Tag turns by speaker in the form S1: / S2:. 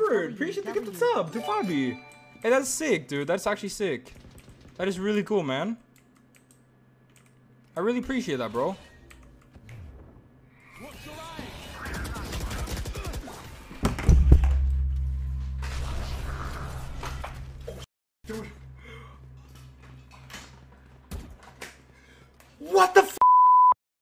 S1: word. Appreciate the gift sub to Fabi. Hey, that's sick, dude. That's actually sick. That is really cool, man. I really appreciate that, bro. Dude. What the f